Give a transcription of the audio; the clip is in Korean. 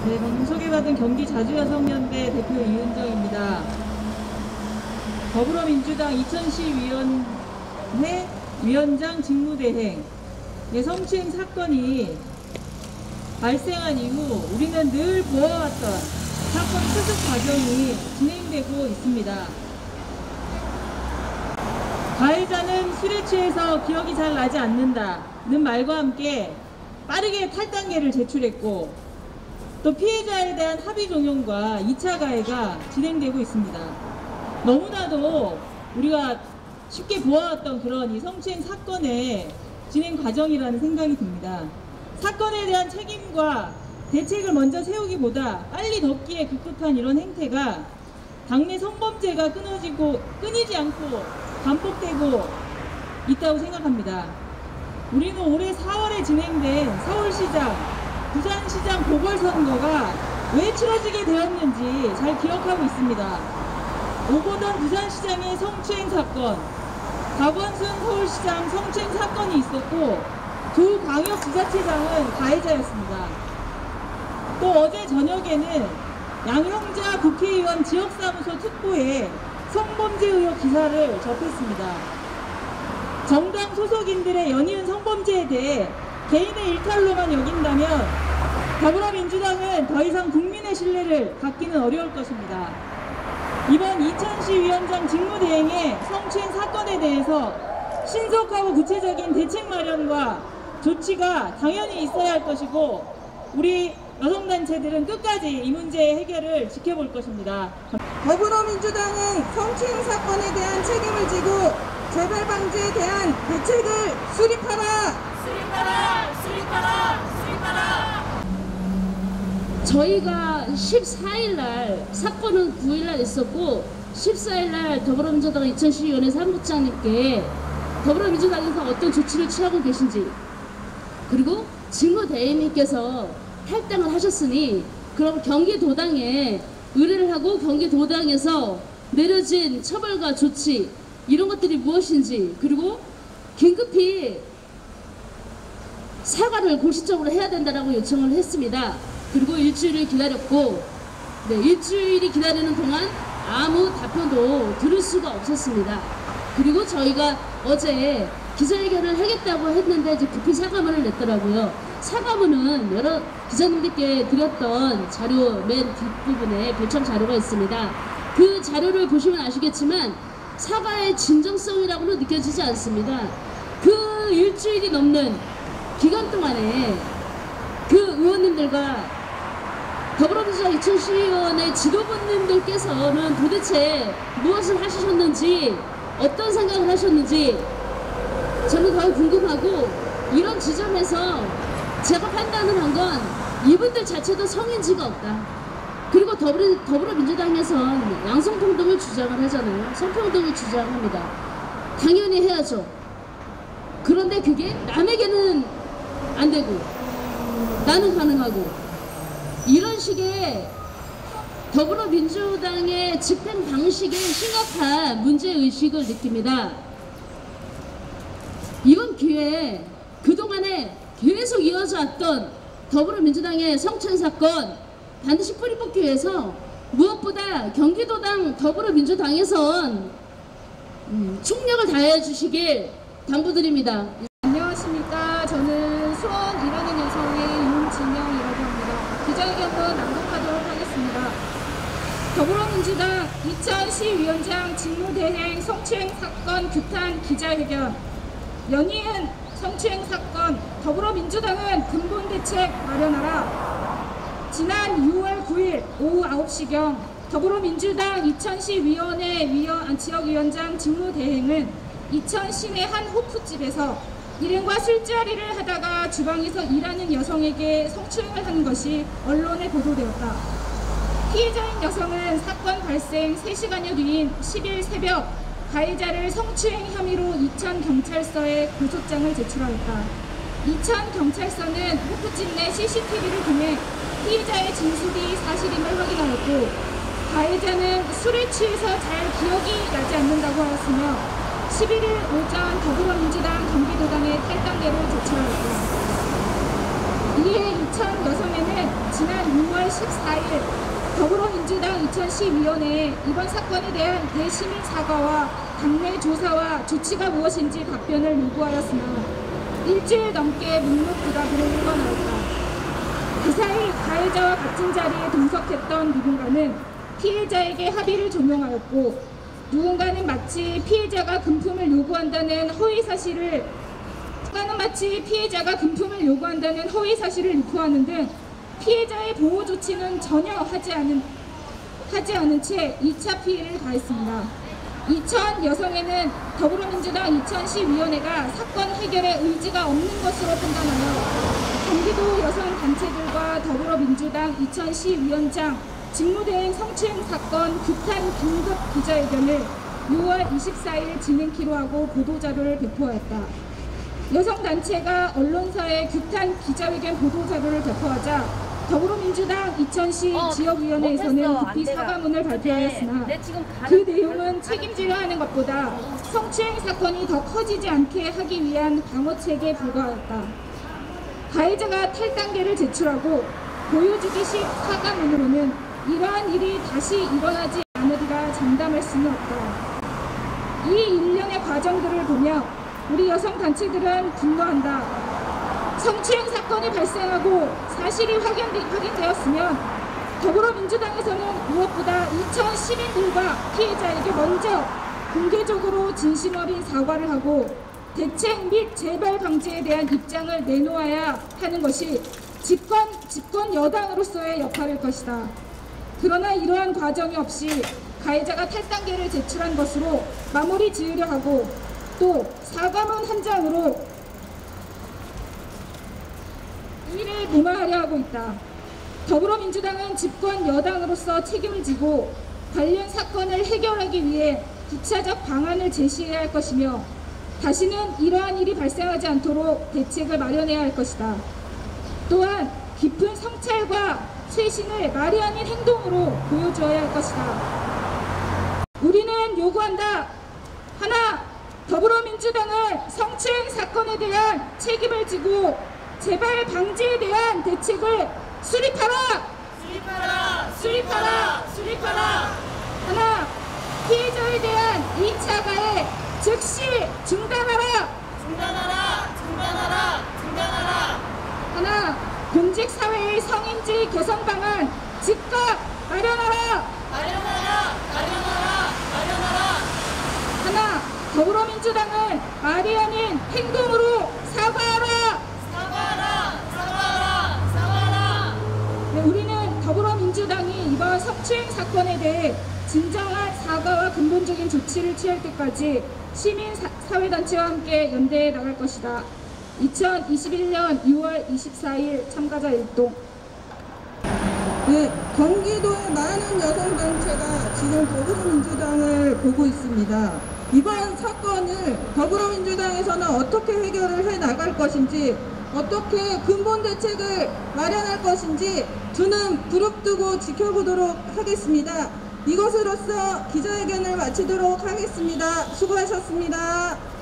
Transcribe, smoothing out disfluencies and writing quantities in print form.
네, 방금 소개받은 경기 자주여성연대 대표 이은정입니다. 더불어민주당 이천시위원회 위원장 직무대행 성추행 사건이 발생한 이후 우리는 늘 보아왔던 사건 수습 과정이 진행되고 있습니다. 가해자는 술에 취해서 기억이 잘 나지 않는다는 말과 함께 빠르게 탈당계를 제출했고, 또 피해자에 대한 합의 종용과 2차 가해가 진행되고 있습니다. 너무나도 우리가 쉽게 보아왔던 그런 이 성추행 사건의 진행 과정이라는 생각이 듭니다. 사건에 대한 책임과 대책을 먼저 세우기보다 빨리 덮기에 급급한 이런 행태가 당내 성범죄가 끊이지 않고 반복되고 있다고 생각합니다. 우리는 올해 4월에 진행된 서울시장, 부산시장 보궐선거가 왜 치러지게 되었는지 잘 기억하고 있습니다. 오보던 부산시장의 성추행 사건, 박원순 서울시장 성추행 사건이 있었고, 두 광역지자체장은 가해자였습니다. 또 어제 저녁에는 양형자 국회의원 지역사무소 특보에 성범죄 의혹 기사를 접했습니다. 정당 소속인들의 연이은 성범죄에 대해 개인의 일탈로만 여긴다면 더불어민주당은 더 이상 국민의 신뢰를 갖기는 어려울 것입니다. 이번 이천시위원장 직무대행의 성추행 사건에 대해서 신속하고 구체적인 대책 마련과 조치가 당연히 있어야 할 것이고, 우리 여성단체들은 끝까지 이 문제의 해결을 지켜볼 것입니다. 더불어민주당은 성추행 사건에 대한 책임을 지고 재발 방지에 대한 대책을 수립하라! 수립하라! 수립하라! 수립하라! 저희가 14일날 사건은 9일날 있었고 14일날 더불어민주당 이천시위원회 사무국장님께 더불어민주당에서 어떤 조치를 취하고 계신지, 그리고 직무대행님께서 탈당을 하셨으니 그럼 경기도당에 의뢰를 하고 경기도당에서 내려진 처벌과 조치 이런 것들이 무엇인지, 그리고 긴급히 사과를 공식적으로 해야 된다라고 요청을 했습니다. 그리고 일주일을 기다렸고, 일주일이 기다리는 동안 아무 답변도 들을 수가 없었습니다. 그리고 저희가 어제 기자회견을 하겠다고 했는데 이제 급히 사과문을 냈더라고요. 사과문은 여러 기자님들께 드렸던 자료 맨 뒷부분에 별첨 자료가 있습니다. 그 자료를 보시면 아시겠지만 사과의 진정성이라고는 느껴지지 않습니다. 그 일주일이 넘는 기간 동안에 그 의원님들과 더불어민주당 이천시의원의 지도부님들께서는 도대체 무엇을 하셨는지, 어떤 생각을 하셨는지 저는 더 궁금하고, 이런 지점에서 제가 판단을 한 건 이분들 자체도 성인지가 없다. 그리고 더불어민주당에선 양성평등을 주장을 하잖아요. 성평등을 주장합니다. 당연히 해야죠. 그런데 그게 남에게는 안 되고 나는 가능하고, 이런 식의 더불어민주당의 집행 방식에 심각한 문제의식을 느낍니다. 이번 기회에 그동안에 계속 이어져 왔던 더불어민주당의 성추행 사건 반드시 뿌리 뽑기 위해서 무엇보다 경기도당 더불어민주당에선 총력을 다해 주시길 당부드립니다. 안녕하십니까. 저는 수원 일하는 여성의 윤진영이라고 합니다. 기자회견문 낭독하도록 하겠습니다. 더불어민주당 이천시위원장 직무대행 성추행 사건 규탄 기자회견. 연이은 성추행 사건, 더불어민주당은 근본 대책 마련하라. 지난 6월 9일 오후 9시경 더불어민주당 이천시위원회 지역위원장 직무대행은 이천 시내 한 호프집에서 일행과 술자리를 하다가 주방에서 일하는 여성에게 성추행을 한 것이 언론에 보도되었다. 피해자인 여성은 사건 발생 3시간여 뒤인 10일 새벽 가해자를 성추행 혐의로 이천경찰서에 고소장을 제출하였다. 이천경찰서는 호프집 내 CCTV를 통해 피해자의 진술이 사실임을 확인하였고, 가해자는 술에 취해서 잘 기억이 나지 않는다고 하였으며 11일 오전 더불어민주당 경기도당에 탈당계를 제출하였다. 이에 이천 여성회는 지난 6월 14일 더불어민주당 이천시위원회에 이번 사건에 대한 대시민 사과와 당내 조사와 조치가 무엇인지 답변을 요구하였으나 일주일 넘게 묵묵부답으로 일관하였다. 그 사이 가해자와 같은 자리에 동석했던 누군가는 피해자에게 합의를 종용하였고, 누군가는 마치 피해자가 금품을 요구한다는 허위 사실을 유포하는 등 피해자의 보호 조치는 전혀 하지 않은 채 2차 피해를 가했습니다. 이천 여성회는 더불어민주당 이천시위원회가 사건 해결에 의지가 없는 것으로 판단하여 경기도 여성단체들과 더불어민주당 이천시위원장 직무대행 성추행 사건 규탄 긴급 기자회견을 6월 24일 진행키로 하고 보도자료를 배포하였다. 여성단체가 언론사에 규탄 기자회견 보도자료를 배포하자 더불어민주당 이천시 지역위원회에서는 급히 사과문을 발표하였으나 그 내용은 책임지려 하는 것보다 성추행 사건이 더 커지지 않게 하기 위한 방어책에 불과하였다. 가해자가 탈단계를 제출하고 보여주기식 사과문으로는 이러한 일이 다시 일어나지 않으리라 장담할 수는 없다. 이 일련의 과정들을 보며 우리 여성단체들은 분노한다. 성추행 사건이 발생하고 사실이 확인되었으면 더불어민주당에서는 무엇보다 이천 시민들과 피해자에게 먼저 공개적으로 진심 어린 사과를 하고 대책 및 재발 방지에 대한 입장을 내놓아야 하는 것이 집권 여당으로서의 역할일 것이다. 그러나 이러한 과정이 없이 가해자가 탈단계를 제출한 것으로 마무리 지으려 하고 또 사과문 한 장으로 이를 무마하려 하고 있다. 더불어민주당은 집권 여당으로서 책임을 지고 관련 사건을 해결하기 위해 구체적 방안을 제시해야 할 것이며 다시는 이러한 일이 발생하지 않도록 대책을 마련해야 할 것이다. 또한 깊은 성찰과 쇄신을 말이 아닌 행동으로 보여주어야 할 것이다. 우리는 요구한다. 하나, 더불어민주당은 성추행 사건에 대한 책임을 지고 재발 방지에 대한 대책을 수립하라! 하나, 피해자에 대한 2차 가해 즉시 중단하라! 하나, 공직사회의 성인지 개선 방안 즉각 마련하라! 하나, 더불어민주당은 말이 아닌 행동으로 사과하라! 네, 우리는 더불어민주당이 이번 성추행 사건에 대해 진정한 사과와 근본적인 조치를 취할 때까지 시민사회단체와 함께 연대해 나갈 것이다. 2021년 6월 24일 참가자 일동. 네, 경기도의 많은 여성단체가 지금 더불어민주당을 보고 있습니다. 이번 사건을 더불어민주당에서는 어떻게 해결을 해 나갈 것인지, 어떻게 근본 대책을 마련할 것인지 저는 부릅뜨고 지켜보도록 하겠습니다. 이것으로써 기자회견을 마치도록 하겠습니다. 수고하셨습니다.